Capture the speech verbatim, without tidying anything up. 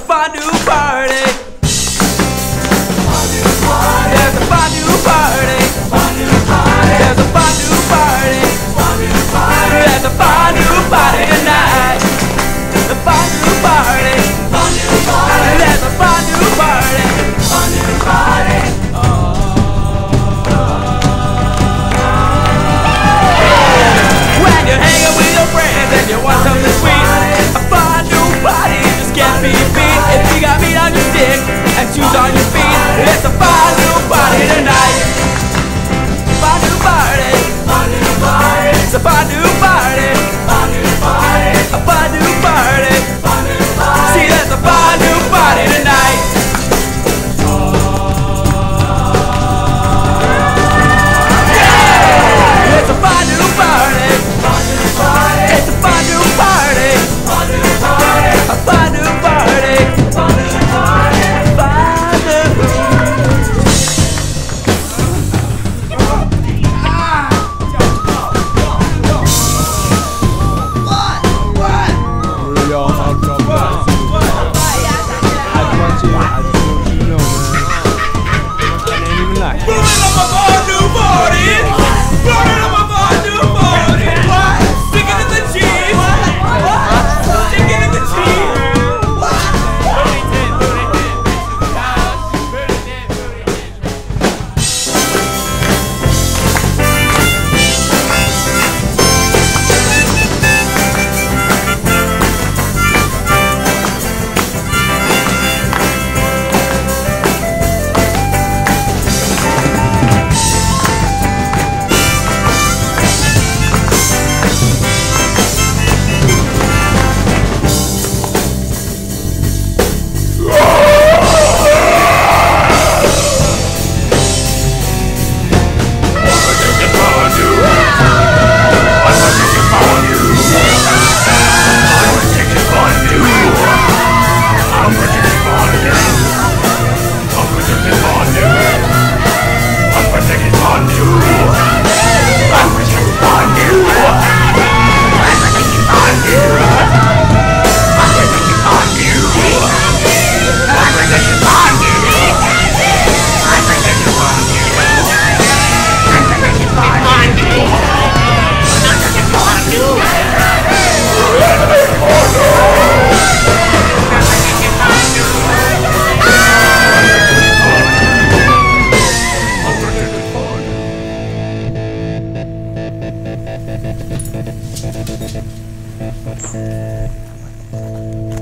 fondue party. There's a fondue party. There's a fondue party. There's a fondue party tonight. The fondue party. There's a fondue party. Fondue party. When you're hanging with your friends and you want something sweet, a fondue party just can't be beat. If you got meat on your stick and shoes on your feet, it's a fondue party tonight. Fondue party. Fondue party. It's a fondue party. Fondue party. A fondue party. Fondue party. See, there's a fondue party tonight. Yeah! It's a fondue party. Fondue party. It's a fondue party. Fondue party. A fondue party. Fondue party. Thank you.